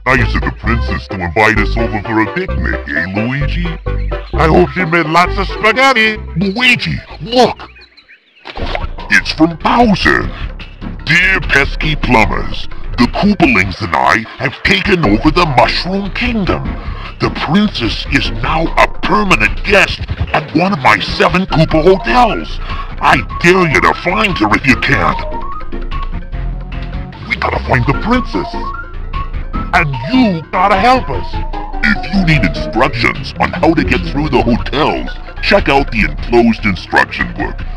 nice of the princess to invite us over for a picnic, eh, Luigi? I hope she made lots of spaghetti. Luigi, look! It's from Bowser. Dear pesky plumbers, the Koopalings and I have taken over the Mushroom Kingdom. The princess is now a permanent guest at one of my 7 Koopa hotels. I dare you to find her if you can. We gotta find the princess. And you gotta help us. If you need instructions on how to get through the hotels, check out the enclosed instruction book.